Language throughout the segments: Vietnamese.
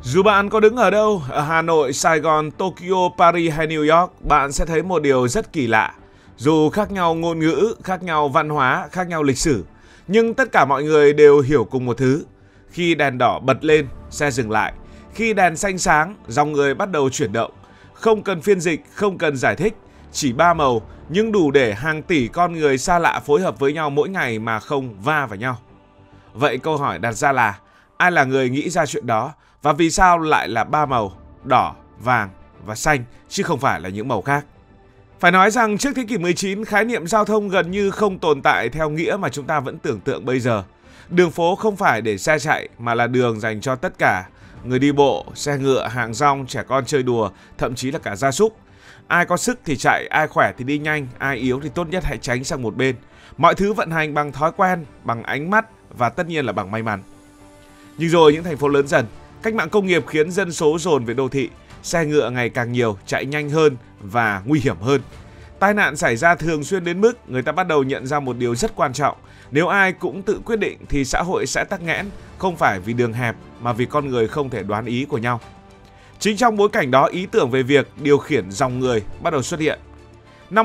Dù bạn có đứng ở đâu, ở Hà Nội, Sài Gòn, Tokyo, Paris hay New York, bạn sẽ thấy một điều rất kỳ lạ. Dù khác nhau ngôn ngữ, khác nhau văn hóa, khác nhau lịch sử, nhưng tất cả mọi người đều hiểu cùng một thứ. Khi đèn đỏ bật lên, xe dừng lại. Khi đèn xanh sáng, dòng người bắt đầu chuyển động. Không cần phiên dịch, không cần giải thích, chỉ 3 màu, nhưng đủ để hàng tỷ con người xa lạ phối hợp với nhau mỗi ngày mà không va vào nhau. Vậy câu hỏi đặt ra là, ai là người nghĩ ra chuyện đó? Và vì sao lại là 3 màu, đỏ, vàng và xanh, chứ không phải là những màu khác? Phải nói rằng trước thế kỷ 19, khái niệm giao thông gần như không tồn tại theo nghĩa mà chúng ta vẫn tưởng tượng bây giờ. Đường phố không phải để xe chạy mà là đường dành cho tất cả. Người đi bộ, xe ngựa, hàng rong, trẻ con chơi đùa, thậm chí là cả gia súc. Ai có sức thì chạy, ai khỏe thì đi nhanh, ai yếu thì tốt nhất hãy tránh sang một bên. Mọi thứ vận hành bằng thói quen, bằng ánh mắt và tất nhiên là bằng may mắn. Nhưng rồi những thành phố lớn dần, cách mạng công nghiệp khiến dân số dồn về đô thị, xe ngựa ngày càng nhiều, chạy nhanh hơn và nguy hiểm hơn. Tai nạn xảy ra thường xuyên đến mức người ta bắt đầu nhận ra một điều rất quan trọng. Nếu ai cũng tự quyết định thì xã hội sẽ tắc nghẽn, không phải vì đường hẹp mà vì con người không thể đoán ý của nhau. Chính trong bối cảnh đó, ý tưởng về việc điều khiển dòng người bắt đầu xuất hiện. Năm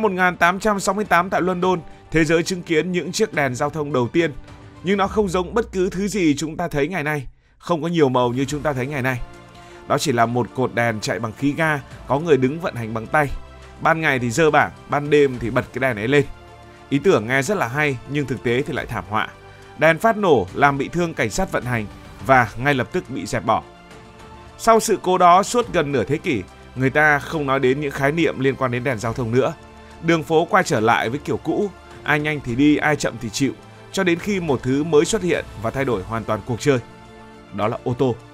1868 tại London, thế giới chứng kiến những chiếc đèn giao thông đầu tiên. Nhưng nó không giống bất cứ thứ gì chúng ta thấy ngày nay, không có nhiều màu như chúng ta thấy ngày nay. Đó chỉ là một cột đèn chạy bằng khí ga, có người đứng vận hành bằng tay. Ban ngày thì dơ bảng, ban đêm thì bật cái đèn ấy lên. Ý tưởng nghe rất là hay nhưng thực tế thì lại thảm họa. Đèn phát nổ làm bị thương cảnh sát vận hành và ngay lập tức bị dẹp bỏ. Sau sự cố đó suốt gần nửa thế kỷ, người ta không nói đến những khái niệm liên quan đến đèn giao thông nữa. Đường phố quay trở lại với kiểu cũ, ai nhanh thì đi, ai chậm thì chịu, cho đến khi một thứ mới xuất hiện và thay đổi hoàn toàn cuộc chơi. Đó là ô tô.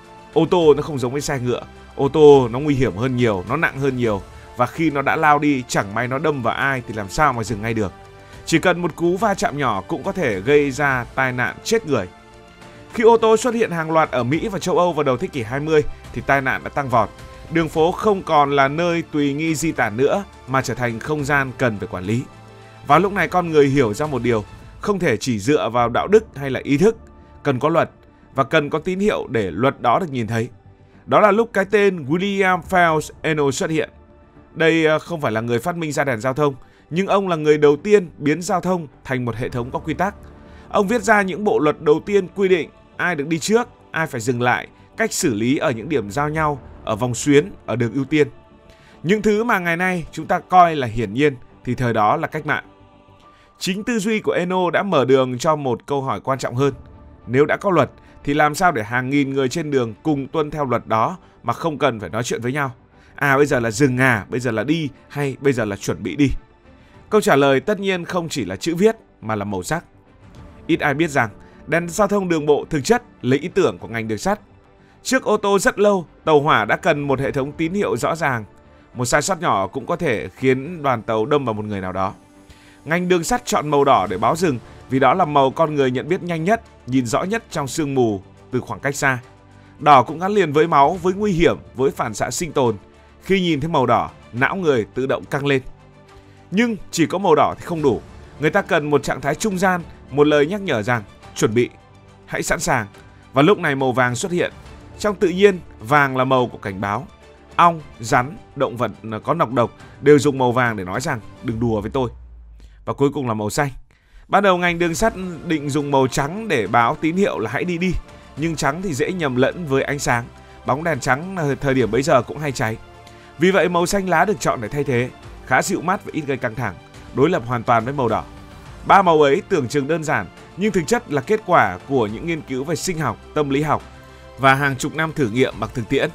Ô tô nó không giống với xe ngựa. Ô tô nó nguy hiểm hơn nhiều, nó nặng hơn nhiều. Và khi nó đã lao đi, chẳng may nó đâm vào ai thì làm sao mà dừng ngay được. Chỉ cần một cú va chạm nhỏ cũng có thể gây ra tai nạn chết người. Khi ô tô xuất hiện hàng loạt ở Mỹ và châu Âu vào đầu thế kỷ 20 thì tai nạn đã tăng vọt. Đường phố không còn là nơi tùy nghi di tản nữa mà trở thành không gian cần phải quản lý. Và lúc này con người hiểu ra một điều, không thể chỉ dựa vào đạo đức hay là ý thức, cần có luật và cần có tín hiệu để luật đó được nhìn thấy. Đó là lúc cái tên William Phelps Eno xuất hiện. Đây không phải là người phát minh ra đèn giao thông, nhưng ông là người đầu tiên biến giao thông thành một hệ thống có quy tắc. Ông viết ra những bộ luật đầu tiên quy định ai được đi trước, ai phải dừng lại, cách xử lý ở những điểm giao nhau, ở vòng xuyến, ở đường ưu tiên. Những thứ mà ngày nay chúng ta coi là hiển nhiên thì thời đó là cách mạng. Chính tư duy của Eno đã mở đường cho một câu hỏi quan trọng hơn. Nếu đã có luật thì làm sao để hàng nghìn người trên đường cùng tuân theo luật đó mà không cần phải nói chuyện với nhau? Bây giờ là dừng bây giờ là đi hay bây giờ là chuẩn bị đi? Câu trả lời tất nhiên không chỉ là chữ viết mà là màu sắc. Ít ai biết rằng đèn giao thông đường bộ thực chất lấy ý tưởng của ngành đường sắt. Trước ô tô rất lâu, tàu hỏa đã cần một hệ thống tín hiệu rõ ràng. Một sai sót nhỏ cũng có thể khiến đoàn tàu đâm vào một người nào đó. Ngành đường sắt chọn màu đỏ để báo dừng vì đó là màu con người nhận biết nhanh nhất, nhìn rõ nhất trong sương mù từ khoảng cách xa. Đỏ cũng gắn liền với máu, với nguy hiểm, với phản xạ sinh tồn. Khi nhìn thấy màu đỏ, não người tự động căng lên. Nhưng chỉ có màu đỏ thì không đủ. Người ta cần một trạng thái trung gian, một lời nhắc nhở rằng chuẩn bị, hãy sẵn sàng. Và lúc này màu vàng xuất hiện. Trong tự nhiên, vàng là màu của cảnh báo. Ong, rắn, động vật có nọc độc đều dùng màu vàng để nói rằng đừng đùa với tôi. Và cuối cùng là màu xanh. Ban đầu ngành đường sắt định dùng màu trắng để báo tín hiệu là hãy đi đi. Nhưng trắng thì dễ nhầm lẫn với ánh sáng. Bóng đèn trắng thời điểm bấy giờ cũng hay cháy. Vì vậy màu xanh lá được chọn để thay thế, khá dịu mắt và ít gây căng thẳng, đối lập hoàn toàn với màu đỏ. Ba màu ấy tưởng chừng đơn giản, nhưng thực chất là kết quả của những nghiên cứu về sinh học, tâm lý học và hàng chục năm thử nghiệm bằng thực tiễn.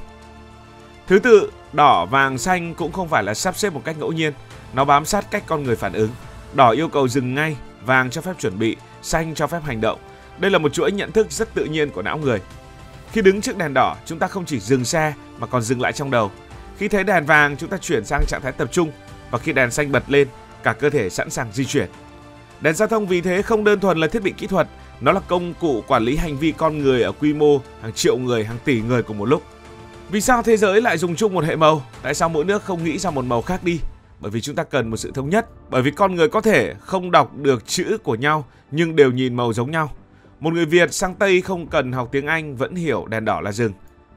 Thứ tự, đỏ, vàng, xanh cũng không phải là sắp xếp một cách ngẫu nhiên, nó bám sát cách con người phản ứng. Đỏ yêu cầu dừng ngay, vàng cho phép chuẩn bị, xanh cho phép hành động. Đây là một chuỗi nhận thức rất tự nhiên của não người. Khi đứng trước đèn đỏ, chúng ta không chỉ dừng xe mà còn dừng lại trong đầu. Khi thấy đèn vàng, chúng ta chuyển sang trạng thái tập trung, và khi đèn xanh bật lên, cả cơ thể sẵn sàng di chuyển. Đèn giao thông vì thế không đơn thuần là thiết bị kỹ thuật, nó là công cụ quản lý hành vi con người ở quy mô hàng triệu người, hàng tỷ người cùng một lúc. Vì sao thế giới lại dùng chung một hệ màu? Tại sao mỗi nước không nghĩ ra một màu khác đi? Bởi vì chúng ta cần một sự thống nhất. Bởi vì con người có thể không đọc được chữ của nhau nhưng đều nhìn màu giống nhau. Một người Việt sang Tây không cần học tiếng Anh vẫn hiểu đèn đỏ là dừng.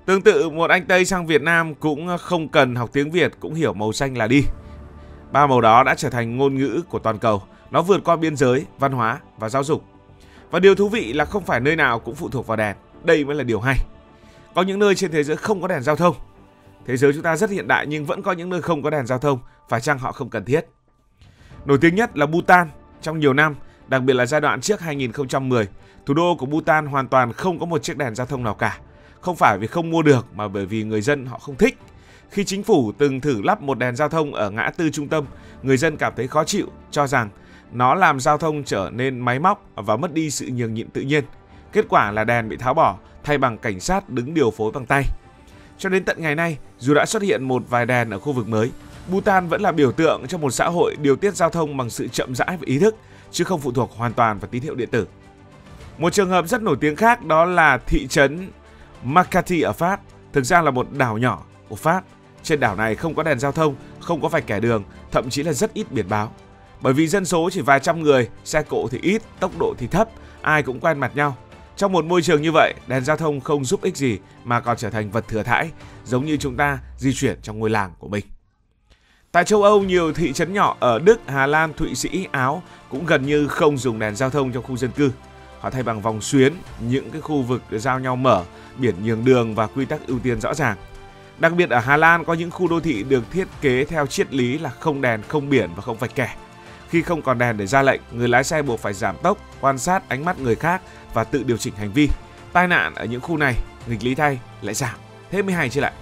Tương tự, một anh Tây sang Việt Nam cũng không cần học tiếng Việt cũng hiểu màu xanh là đi. Ba màu đó đã trở thành ngôn ngữ của toàn cầu. Nó vượt qua biên giới, văn hóa và giáo dục. Và điều thú vị là không phải nơi nào cũng phụ thuộc vào đèn. Đây mới là điều hay. Có những nơi trên thế giới không có đèn giao thông. Thế giới chúng ta rất hiện đại nhưng vẫn có những nơi không có đèn giao thông. Phải chăng họ không cần thiết? Nổi tiếng nhất là Bhutan. Trong nhiều năm, đặc biệt là giai đoạn trước 2010, thủ đô của Bhutan hoàn toàn không có một chiếc đèn giao thông nào cả. Không phải vì không mua được mà bởi vì người dân họ không thích. Khi chính phủ từng thử lắp một đèn giao thông ở ngã tư trung tâm, người dân cảm thấy khó chịu, cho rằng nó làm giao thông trở nên máy móc và mất đi sự nhường nhịn tự nhiên. Kết quả là đèn bị tháo bỏ, thay bằng cảnh sát đứng điều phối bằng tay. Cho đến tận ngày nay, dù đã xuất hiện một vài đèn ở khu vực mới, Bhutan vẫn là biểu tượng cho một xã hội điều tiết giao thông bằng sự chậm rãi và ý thức, chứ không phụ thuộc hoàn toàn vào tín hiệu điện tử. Một trường hợp rất nổi tiếng khác đó là thị trấn Makati ở Pháp, thực ra là một đảo nhỏ của Pháp. Trên đảo này không có đèn giao thông, không có vạch kẻ đường, thậm chí là rất ít biển báo. Bởi vì dân số chỉ vài trăm người, xe cộ thì ít, tốc độ thì thấp, ai cũng quen mặt nhau. Trong một môi trường như vậy, đèn giao thông không giúp ích gì mà còn trở thành vật thừa thãi, giống như chúng ta di chuyển trong ngôi làng của mình. Tại châu Âu, nhiều thị trấn nhỏ ở Đức, Hà Lan, Thụy Sĩ, Áo cũng gần như không dùng đèn giao thông trong khu dân cư. Họ thay bằng vòng xuyến, những cái khu vực giao nhau mở, biển nhường đường và quy tắc ưu tiên rõ ràng. Đặc biệt ở Hà Lan có những khu đô thị được thiết kế theo triết lý là không đèn, không biển và không vạch kẻ. Khi không còn đèn để ra lệnh, người lái xe buộc phải giảm tốc, quan sát ánh mắt người khác và tự điều chỉnh hành vi. Tai nạn ở những khu này, nghịch lý thay, lại giảm. Thế mới hay chứ lại.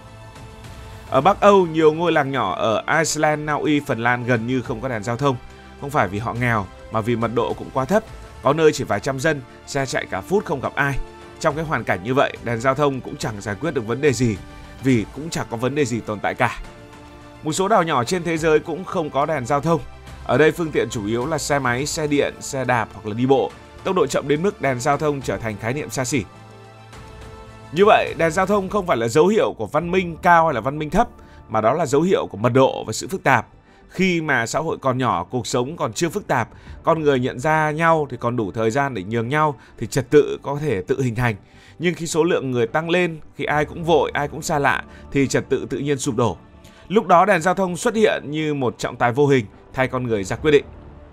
Ở Bắc Âu, nhiều ngôi làng nhỏ ở Iceland, Na Uy, Phần Lan gần như không có đèn giao thông. Không phải vì họ nghèo mà vì mật độ cũng quá thấp. Có nơi chỉ vài trăm dân, xe chạy cả phút không gặp ai. Trong cái hoàn cảnh như vậy, đèn giao thông cũng chẳng giải quyết được vấn đề gì, vì cũng chẳng có vấn đề gì tồn tại cả. Một số đảo nhỏ trên thế giới cũng không có đèn giao thông. Ở đây phương tiện chủ yếu là xe máy, xe điện, xe đạp hoặc là đi bộ. Tốc độ chậm đến mức đèn giao thông trở thành khái niệm xa xỉ. Như vậy, đèn giao thông không phải là dấu hiệu của văn minh cao hay là văn minh thấp, mà đó là dấu hiệu của mật độ và sự phức tạp. Khi mà xã hội còn nhỏ, cuộc sống còn chưa phức tạp, con người nhận ra nhau thì còn đủ thời gian để nhường nhau, thì trật tự có thể tự hình thành. Nhưng khi số lượng người tăng lên, khi ai cũng vội, ai cũng xa lạ, thì trật tự tự nhiên sụp đổ. Lúc đó đèn giao thông xuất hiện như một trọng tài vô hình thay con người ra quyết định.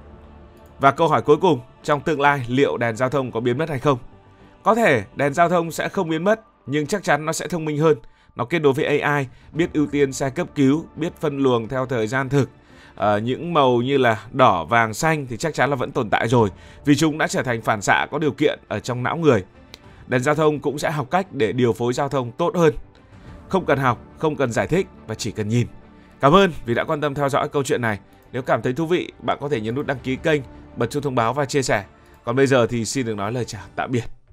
Và câu hỏi cuối cùng, trong tương lai liệu đèn giao thông có biến mất hay không? Có thể đèn giao thông sẽ không biến mất, nhưng chắc chắn nó sẽ thông minh hơn. Nó kết nối với AI, biết ưu tiên xe cấp cứu, biết phân luồng theo thời gian thực. Những màu như là đỏ, vàng, xanh thì chắc chắn là vẫn tồn tại rồi, vì chúng đã trở thành phản xạ có điều kiện ở trong não người. Đèn giao thông cũng sẽ học cách để điều phối giao thông tốt hơn. Không cần học, không cần giải thích và chỉ cần nhìn. Cảm ơn vì đã quan tâm theo dõi câu chuyện này. Nếu cảm thấy thú vị, bạn có thể nhấn nút đăng ký kênh, bật chuông thông báo và chia sẻ. Còn bây giờ thì xin được nói lời chào tạm biệt.